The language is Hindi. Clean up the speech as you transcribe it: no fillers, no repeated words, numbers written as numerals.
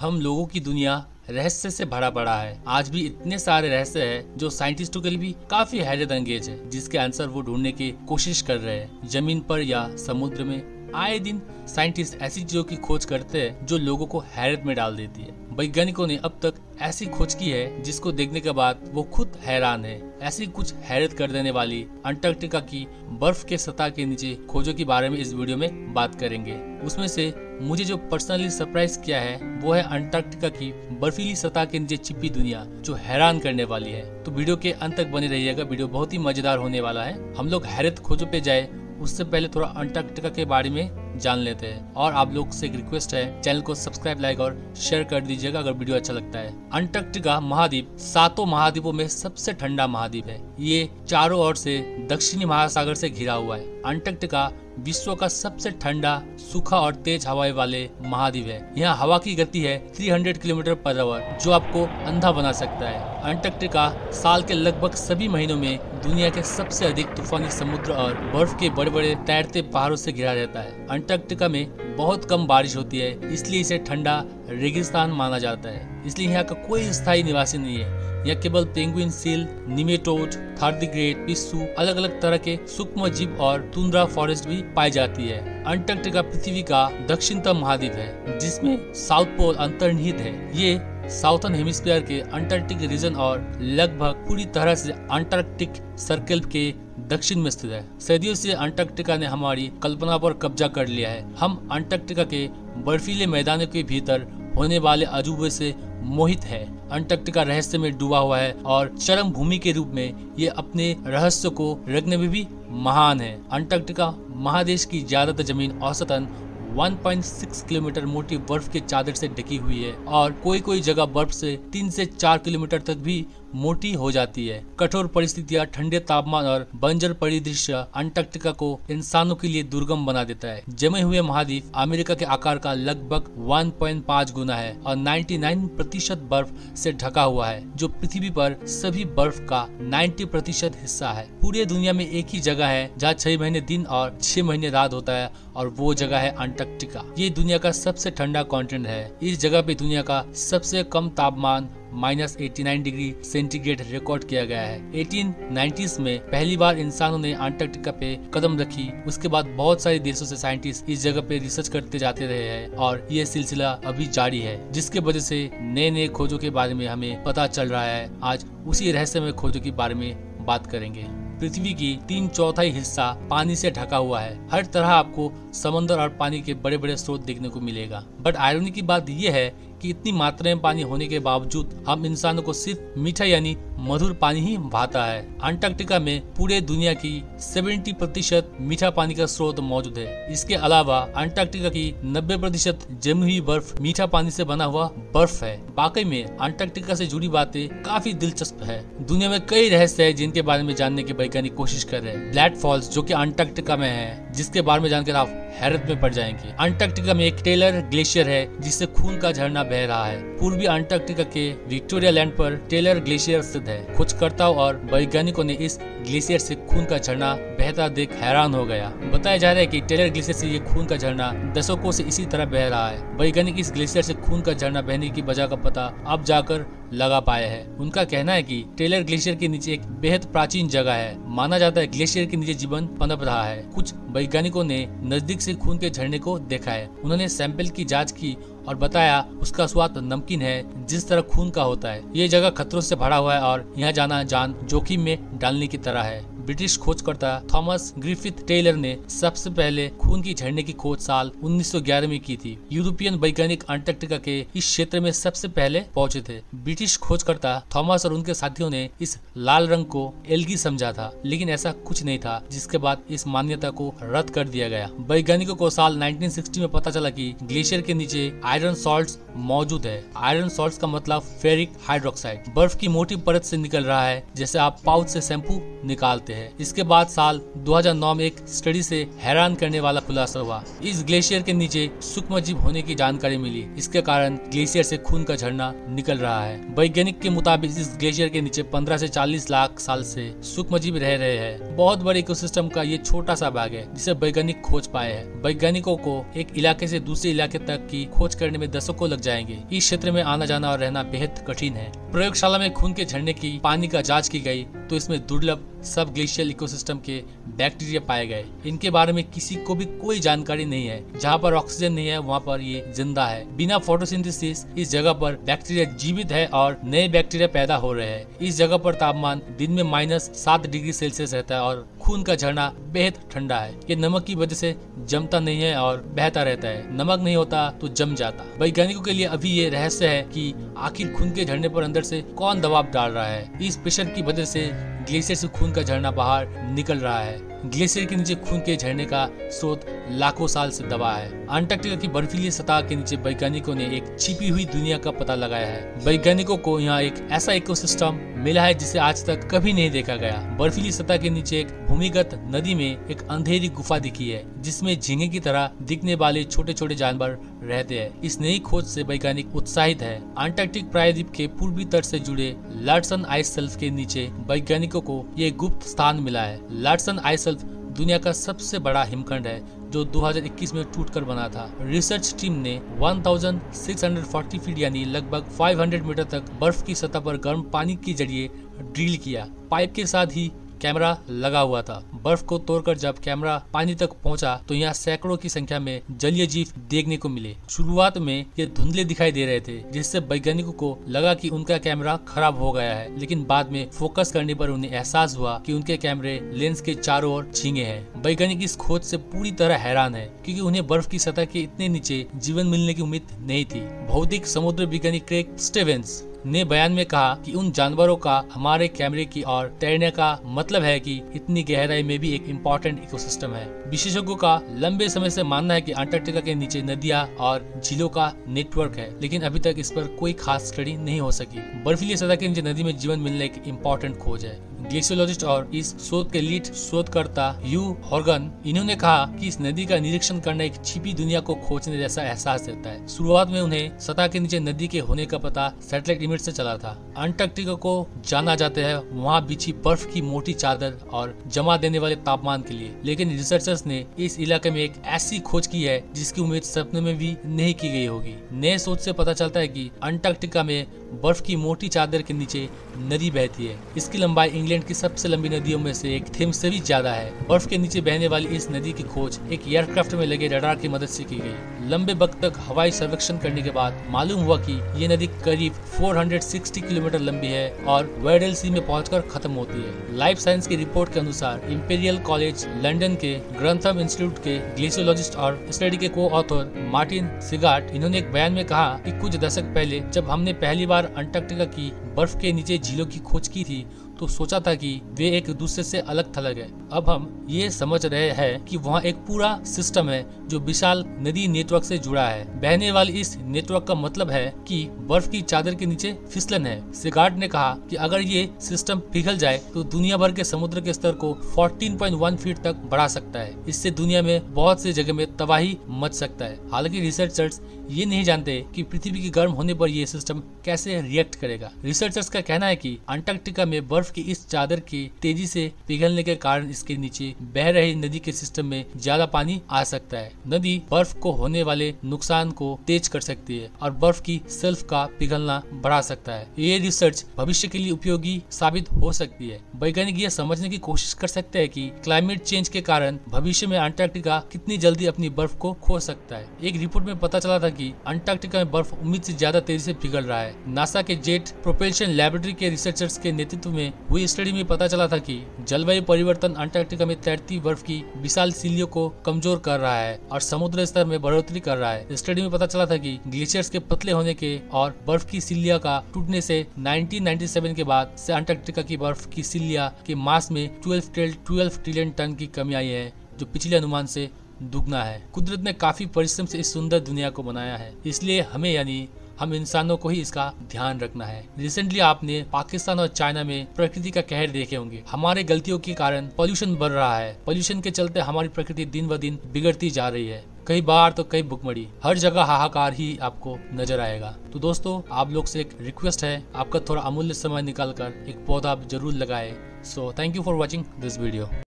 हम लोगों की दुनिया रहस्य से भरा पड़ा है। आज भी इतने सारे रहस्य हैं जो साइंटिस्टों के लिए भी काफी हैरत अंगेज है, जिसके आंसर वो ढूंढने की कोशिश कर रहे हैं। जमीन पर या समुद्र में आए दिन साइंटिस्ट ऐसी चीजों की खोज करते हैं जो लोगों को हैरत में डाल देती है। वैज्ञानिकों ने अब तक ऐसी खोज की है जिसको देखने के बाद वो खुद हैरान है। ऐसी कुछ हैरत कर देने वाली अंटार्कटिका की बर्फ के सतह के नीचे खोजों के बारे में इस वीडियो में बात करेंगे। उसमें से मुझे जो पर्सनली सरप्राइज किया है वो है अंटार्कटिका की बर्फीली सतह के नीचे छिपी दुनिया, जो हैरान करने वाली है। तो वीडियो के अंत तक बने रहिएगा, वीडियो बहुत ही मजेदार होने वाला है। हम लोग हैरत खोजों पे जाए उससे पहले थोड़ा अंटार्कटिका के बारे में जान लेते हैं। और आप लोग से एक रिक्वेस्ट है, चैनल को सब्सक्राइब, लाइक और शेयर कर दीजिएगा अगर वीडियो अच्छा लगता है। अंटार्कटिका महाद्वीप 7 महाद्वीपों में सबसे ठंडा महाद्वीप है। ये चारों ओर से दक्षिणी महासागर से घिरा हुआ है। अंटार्कटिका विश्व का सबसे ठंडा, सूखा और तेज हवाएं वाले महाद्वीप है। यहाँ हवा की गति है 300 किलोमीटर पर आवर, जो आपको अंधा बना सकता है। अंटार्कटिका साल के लगभग सभी महीनों में दुनिया के सबसे अधिक तूफानी समुद्र और बर्फ के बड़े बड़े तैरते पहाड़ों से घिरा रहता है। अंटार्कटिका में बहुत कम बारिश होती है, इसलिए इसे ठंडा रेगिस्तान माना जाता है। इसलिए यहाँ का कोई स्थायी निवासी नहीं है। यहाँ केवल पेंगुइन, सील, निमेटोड, थार्डिग्रेड, पिस्सू, अलग अलग तरह के सूक्ष्म जीव और टुंड्रा फॉरेस्ट भी पाई जाती है। अंटार्कटिका पृथ्वी का दक्षिणतम महाद्वीप है, जिसमें साउथ पोल अंतर्निहित है। ये साउथर्न हेमिस्फीयर के अंटार्कटिक रीजन और लगभग पूरी तरह से अंटार्कटिक सर्कल के दक्षिण में स्थित है। सदियों से अंटार्कटिका ने हमारी कल्पना पर कब्जा कर लिया है। हम अंटार्कटिका के बर्फीले मैदानों के भीतर होने वाले अजूबे से मोहित है। अंटार्कटिका रहस्य में डूबा हुआ है और चरम भूमि के रूप में ये अपने रहस्य को रखने में भी महान है। अंटार्कटिका महादेश की ज्यादातर जमीन औसतन 1.6 किलोमीटर मोटी बर्फ के चादर से ढकी हुई है और कोई जगह बर्फ से 3 से 4 किलोमीटर तक भी मोटी हो जाती है। कठोर परिस्थितियां, ठंडे तापमान और बंजर परिदृश्य अंटार्कटिका को इंसानों के लिए दुर्गम बना देता है। जमे हुए महाद्वीप अमेरिका के आकार का लगभग 1.5 गुना है और 99% बर्फ से ढका हुआ है, जो पृथ्वी पर सभी बर्फ का 90% हिस्सा है। पूरी दुनिया में एक ही जगह है जहाँ 6 महीने दिन और 6 महीने रात होता है, और वो जगह है अंटार्कटिका। ये दुनिया का सबसे ठंडा कॉन्टिनेंट है। इस जगह पे दुनिया का सबसे कम तापमान -89 डिग्री सेंटीग्रेड रिकॉर्ड किया गया है। 1890s में पहली बार इंसानों ने अंटार्कटिका पे कदम रखी। उसके बाद बहुत सारे देशों से साइंटिस्ट इस जगह पे रिसर्च करते जाते रहे हैं और ये सिलसिला अभी जारी है, जिसके वजह से नए खोजों के बारे में हमें पता चल रहा है। आज उसी रहस्यमय खोजों के बारे में बात करेंगे। पृथ्वी की 3/4 हिस्सा पानी से ढका हुआ है। हर तरह आपको समंदर और पानी के बड़े बड़े स्रोत देखने को मिलेगा। बट आयरनी की बात यह है कि इतनी मात्रा में पानी होने के बावजूद हम इंसानों को सिर्फ मीठा यानी मधुर पानी ही भाता है। अंटार्कटिका में पूरे दुनिया की 70% मीठा पानी का स्रोत मौजूद है। इसके अलावा अंटार्कटिका की 90% जमी हुई बर्फ मीठा पानी से बना हुआ बर्फ है। वाकई में अंटार्कटिका से जुड़ी बातें काफी दिलचस्प है। दुनिया में कई रहस्य है जिनके बारे में जानने की वैज्ञानिक कोशिश कर रहे हैं। ब्लैक फॉल्स, जो कि अंटार्कटिका में है, जिसके बारे में जानकर आप हैरत में पड़ जाएंगे। अंटार्कटिका में एक टेलर ग्लेशियर है जिससे खून का झरना बह रहा है। पूर्वी अंटार्कटिका के विक्टोरिया लैंड पर टेलर ग्लेशियर स्थित है। खोजकर्ताओं और वैज्ञानिकों ने इस ग्लेशियर से खून का झरना बहता देख हैरान हो गया। बताया जा रहा है कि टेलर ग्लेशियर से ये खून का झरना दशकों से इसी तरह बह रहा है। वैज्ञानिक इस ग्लेशियर से खून का झरना बहने की वजह का पता अब जाकर लगा पाया है। उनका कहना है कि टेलर ग्लेशियर के नीचे एक बेहद प्राचीन जगह है। माना जाता है ग्लेशियर के नीचे जीवन पनप रहा है। कुछ वैज्ञानिकों ने नजदीक से खून के झरने को देखा है। उन्होंने सैंपल की जांच की और बताया उसका स्वाद नमकीन है, जिस तरह खून का होता है। ये जगह खतरों से भरा हुआ है और यहाँ जाना जान जोखिम में डालने की तरह है। ब्रिटिश खोजकर्ता थॉमस ग्रिफिथ टेलर ने सबसे पहले खून की झरने की खोज साल 1911 में की थी। यूरोपियन वैज्ञानिक अंटार्कटिका के इस क्षेत्र में सबसे पहले पहुंचे थे। ब्रिटिश खोजकर्ता थॉमस और उनके साथियों ने इस लाल रंग को एल्गी समझा था, लेकिन ऐसा कुछ नहीं था, जिसके बाद इस मान्यता को रद्द कर दिया गया। वैज्ञानिकों को साल 1960 में पता चला कि ग्लेशियर के नीचे आयरन सॉल्ट्स मौजूद है। आयरन सॉल्ट्स का मतलब फेरिक हाइड्रोक्साइड। बर्फ की मोटी परत से निकल रहा है, जैसे आप पाउच से शैम्पू निकालते जाते हैं। इसके बाद साल 2009 में एक स्टडी से हैरान करने वाला खुलासा हुआ। इस ग्लेशियर के नीचे सूक्ष्मजीव होने की जानकारी मिली। इसके कारण ग्लेशियर से खून का झरना निकल रहा है। वैज्ञानिक के मुताबिक इस ग्लेशियर के नीचे 15 से 40 लाख साल से सूक्ष्मजीव रह रहे हैं। बहुत बड़े इकोसिस्टम का ये छोटा सा भाग है जिसे वैज्ञानिक खोज पाए हैं। वैज्ञानिकों को एक इलाके से दूसरे इलाके तक की खोज करने में दशकों लग जाएंगे। इस क्षेत्र में आना जाना और रहना बेहद कठिन है। प्रयोगशाला में खून के झरने की पानी का जांच की गई तो इसमें दुर्लभ सब ग्लेशियल इकोसिस्टम के बैक्टीरिया पाए गए। इनके बारे में किसी को भी कोई जानकारी नहीं है। जहाँ पर ऑक्सीजन नहीं है वहाँ पर ये जिंदा है। बिना फोटोसिंथेसिस इस जगह पर बैक्टीरिया जीवित है और नए बैक्टीरिया पैदा हो रहे हैं। इस जगह पर तापमान दिन में -7 डिग्री सेल्सियस रहता है और खून का झरना बेहद ठंडा है। ये नमक की वजह से जमता नहीं है और बहता रहता है। नमक नहीं होता तो जम जाता। वैज्ञानिकों के लिए अभी ये रहस्य है कि आखिर खून के झरने पर अंदर से कौन दबाव डाल रहा है। इस प्रेशर की वजह से ग्लेशियर से खून का झरना बाहर निकल रहा है। ग्लेशियर के नीचे खून के झरने का स्रोत लाखों साल से दबा है। अंटार्कटिका की बर्फीली सतह के नीचे वैज्ञानिकों ने एक छिपी हुई दुनिया का पता लगाया है। वैज्ञानिकों को यहाँ एक ऐसा इकोसिस्टम मिला है जिसे आज तक कभी नहीं देखा गया। बर्फीली सतह के नीचे एक भूमिगत नदी में एक अंधेरी गुफा दिखी है जिसमें झींगे की तरह दिखने वाले छोटे छोटे जानवर रहते हैं। इस नई खोज से वैज्ञानिक उत्साहित है। अंटार्कटिक प्रायद्वीप के पूर्वी तट से जुड़े लार्सन आइस शेल्फ के नीचे वैज्ञानिकों को ये गुप्त स्थान मिला है। लार्सन आइस शेल्फ दुनिया का सबसे बड़ा हिमखंड है जो 2021 में टूटकर बना था। रिसर्च टीम ने 1640 फीट यानी लगभग 500 मीटर तक बर्फ की सतह पर गर्म पानी के जरिए ड्रिल किया। पाइप के साथ ही कैमरा लगा हुआ था। बर्फ को तोड़कर जब कैमरा पानी तक पहुंचा तो यहाँ सैकड़ों की संख्या में जलीय जीव देखने को मिले। शुरुआत में ये धुंधले दिखाई दे रहे थे जिससे वैज्ञानिकों को लगा कि उनका कैमरा खराब हो गया है, लेकिन बाद में फोकस करने पर उन्हें एहसास हुआ कि उनके कैमरे लेंस के चारों ओर झींगे हैं। वैज्ञानिक इस खोज से पूरी तरह हैरान है क्योंकि उन्हें बर्फ की सतह के इतने नीचे जीवन मिलने की उम्मीद नहीं थी। भौतिक समुद्र विज्ञानी क्रेग स्टीवेंस ने बयान में कहा कि उन जानवरों का हमारे कैमरे की ओर तैरने का मतलब है कि इतनी गहराई में भी एक इम्पोर्टेंट इकोसिस्टम है। विशेषज्ञों का लंबे समय से मानना है कि अंटार्कटिका के नीचे नदियां और झीलों का नेटवर्क है, लेकिन अभी तक इस पर कोई खास स्टडी नहीं हो सकी। बर्फीली सतह के नीचे नदी में जीवन मिलने एक इम्पोर्टेंट खोज है। ग्लेशियोलॉजिस्ट और इस शोध के लीड शोधकर्ता यू हॉर्गन, इन्होंने कहा कि इस नदी का निरीक्षण करना एक छिपी दुनिया को खोजने जैसा एहसास देता है। शुरुआत में उन्हें सतह के नीचे नदी के होने का पता सैटेलाइट इमेज से चला था। अंटार्कटिका को जाना जाता है वहाँ बिछी बर्फ की मोटी चादर और जमा देने वाले तापमान के लिए, लेकिन रिसर्चर्स ने इस इलाके में एक ऐसी खोज की है जिसकी उम्मीद सपने में भी नहीं की गई होगी। नए शोध से पता चलता है कि अंटार्कटिका में बर्फ की मोटी चादर के नीचे नदी बहती है। इसकी लंबाई इंग्लैंड की सबसे लंबी नदियों में से एक थेम्स से भी ज्यादा है। बर्फ के नीचे बहने वाली इस नदी की खोज एक एयरक्राफ्ट में लगे रडार की मदद से की गई। लंबे वक्त तक हवाई सर्वेक्षण करने के बाद मालूम हुआ कि ये नदी करीब 460 किलोमीटर लंबी है और वेडल सी में पहुंचकर खत्म होती है। लाइफ साइंस की रिपोर्ट के अनुसार इंपीरियल कॉलेज लंदन के ग्रंथम इंस्टीट्यूट के ग्लेशियोलॉजिस्ट और स्टडी के को ऑथर मार्टिन सिगार्ट, इन्होंने एक बयान में कहा कि कुछ दशक पहले जब हमने पहली बार अंटार्कटिका की बर्फ के नीचे झीलों की खोज की थी तो सोचा था कि वे एक दूसरे से अलग थलग है। अब हम ये समझ रहे हैं कि वहाँ एक पूरा सिस्टम है जो विशाल नदी नेटवर्क से जुड़ा है। बहने वाली इस नेटवर्क का मतलब है कि बर्फ की चादर के नीचे फिसलन है। सिगार्ड ने कहा कि अगर ये सिस्टम पिघल जाए तो दुनिया भर के समुद्र के स्तर को 14.1 फीट तक बढ़ा सकता है। इससे दुनिया में बहुत सी जगह में तबाही मच सकता है। हालांकि रिसर्चर्स ये नहीं जानते कि पृथ्वी के गर्म होने पर यह सिस्टम कैसे रिएक्ट करेगा। रिसर्चर्स का कहना है कि अंटार्कटिका में बर्फ की इस चादर के तेजी से पिघलने के कारण इसके नीचे बह रही नदी के सिस्टम में ज्यादा पानी आ सकता है। नदी बर्फ को होने वाले नुकसान को तेज कर सकती है और बर्फ की शेल्फ का पिघलना बढ़ा सकता है। ये रिसर्च भविष्य के लिए उपयोगी साबित हो सकती है। वैज्ञानिक यह समझने की कोशिश कर सकते हैं कि क्लाइमेट चेंज के कारण भविष्य में अंटार्कटिका कितनी जल्दी अपनी बर्फ को खो सकता है। एक रिपोर्ट में पता चला था कि अंटार्कटिका में बर्फ उम्मीद से ज्यादा तेजी से पिघल रहा है। नासा के जेट प्रोपल्शन लैबोरेटरी के रिसर्चर्स के नेतृत्व में हुई स्टडी में पता चला था कि जलवायु परिवर्तन अंटार्कटिका में तैरती बर्फ की विशाल सिल्लियों को कमजोर कर रहा है और समुद्र स्तर में बढ़ोतरी कर रहा है। स्टडी में पता चला था कि ग्लेशियर्स के पतले होने के और बर्फ की सिल्लिया का टूटने से 1997 के बाद से अंटार्कटिका की बर्फ की सिल्लिया के मास में 12 ट्रिलियन टन की कमी आई है, जो पिछले अनुमान से दुगना है। कुदरत ने काफी परिश्रम से इस सुंदर दुनिया को बनाया है, इसलिए हमें यानी हम इंसानों को ही इसका ध्यान रखना है। रिसेंटली आपने पाकिस्तान और चाइना में प्रकृति का कहर देखे होंगे। हमारे गलतियों के कारण पोल्यूशन बढ़ रहा है। पोल्यूशन के चलते हमारी प्रकृति दिन ब दिन बिगड़ती जा रही है। कई बार तो कई भुखमरी, हर जगह हाहाकार ही आपको नजर आएगा। तो दोस्तों, आप लोग से एक रिक्वेस्ट है, आपका थोड़ा अमूल्य समय निकालकर एक पौधा जरूर लगाए। So thank you for watching this video.